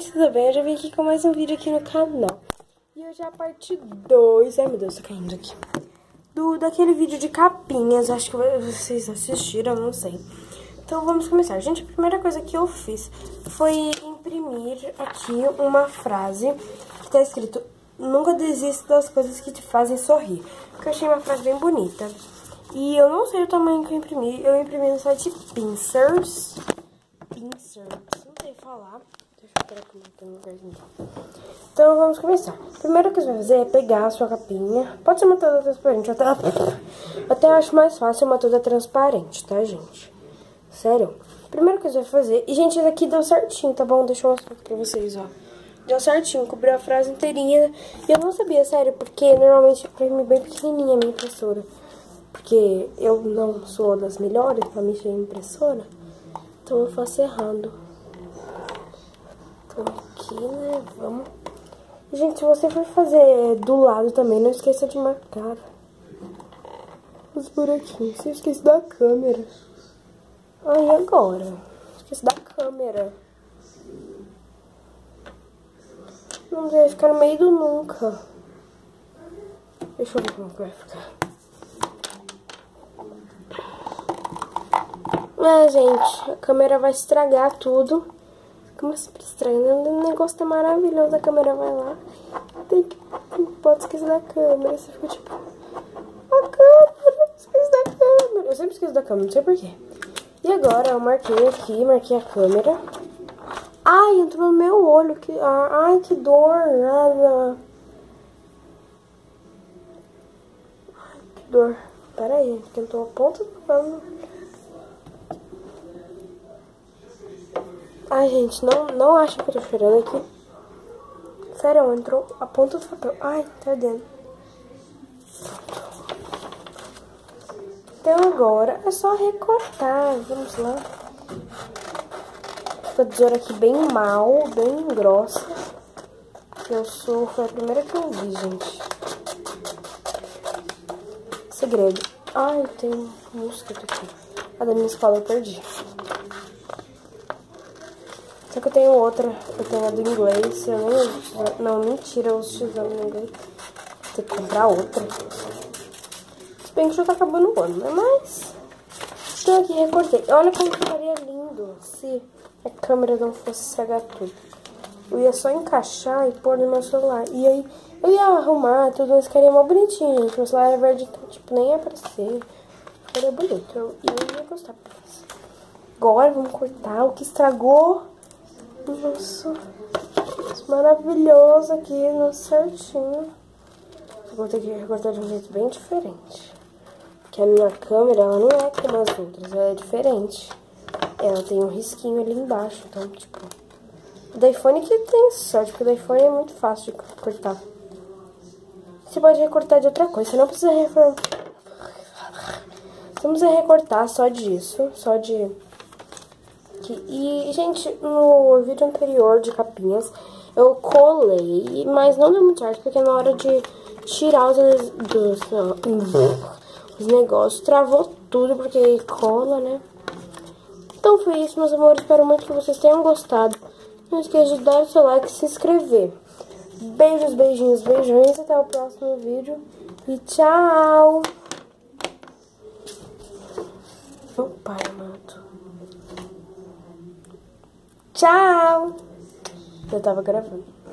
gente, tudo bem? Eu já vim aqui com mais um vídeo aqui no canal. E hoje é a parte 2, ai meu Deus, tô caindo aqui, daquele vídeo de capinhas, acho que vocês assistiram, não sei. Então vamos começar. Gente, a primeira coisa que eu fiz foi imprimir aqui uma frase que tá escrito: nunca desista das coisas que te fazem sorrir. Porque eu achei uma frase bem bonita. E eu não sei o tamanho que eu imprimi no site Pincers, não sei falar. Deixa eu pegar aqui, tem um lugarzinho. Então vamos começar. A primeira coisa que você vai fazer é pegar a sua capinha. Pode ser uma toda transparente, até acho mais fácil uma toda transparente, tá, gente? Sério. Primeira coisa que você vai fazer. E, gente, isso aqui deu certinho, tá bom? Deixa eu mostrar aqui pra vocês, ó. Deu certinho, cobriu a frase inteirinha. E eu não sabia, sério, porque normalmente eu imprimo bem pequenininha a minha impressora. Porque eu não sou das melhores pra mexer em impressora. Então eu faço errado. Então aqui, né, vamos. Gente, se você for fazer do lado também, não esqueça de marcar os buraquinhos. Você esquece da câmera. Aí agora, esqueci da câmera. Não vai ficar no meio do nunca. Deixa eu ver como vai ficar. Gente, a câmera vai estragar tudo. Como sempre estragando, o negócio tá maravilhoso. A câmera vai lá. Não pode esquecer da câmera. Você fica tipo, a câmera, esqueci da câmera. Eu sempre esqueço da câmera, não sei porquê. E agora eu marquei aqui, marquei a câmera. Ai, entrou no meu olho. Ai, que dor. Ai, que dor. Pera aí, tentou a ponta do pano. Ai, gente, não acho que eu tô chorando aqui. Sério, entrou a ponta do papel. Ai, tá ardendo. Então agora é só recortar. Vamos lá. Essa tesoura aqui bem bem grossa. Foi a primeira que eu vi, gente. Segredo. Ai, tem um mosquito aqui. A da minha escola eu perdi. Só que eu tenho outra, eu tenho a do inglês, eu nem uso tesoura. Não, mentira, eu uso tesoura no inglês. Vou ter que comprar outra. Se bem que já tá acabando o ano, né? Mas estou aqui, recortei. Olha como ficaria lindo se a câmera não fosse estragar tudo. Eu ia só encaixar e pôr no meu celular. E aí eu ia arrumar tudo, mas ficaria mó bonitinho, gente. Meu celular é verde, então, tipo, nem ia aparecer. Ficaria bonito. Eu ia gostar. Agora vamos cortar o que estragou. Nossa, maravilhoso aqui, certinho. Vou ter que recortar de um jeito bem diferente. Porque a minha câmera, ela não é como as outras, ela é diferente. Ela tem um risquinho ali embaixo, então, tipo... O da iPhone que tem sorte, porque o da iPhone é muito fácil de cortar. Você pode recortar de outra coisa, você não precisa reformar. Você não precisa recortar só disso, só de... E, gente, no vídeo anterior de capinhas, eu colei, mas não deu muito certo, porque na hora de tirar os negócios, travou tudo, porque cola, né? Então foi isso, meus amores, espero muito que vocês tenham gostado. Não esqueça de dar o seu like e se inscrever. Beijos, beijinhos, beijões, até o próximo vídeo e tchau! Meu pai amado. Tchau! Eu tava gravando.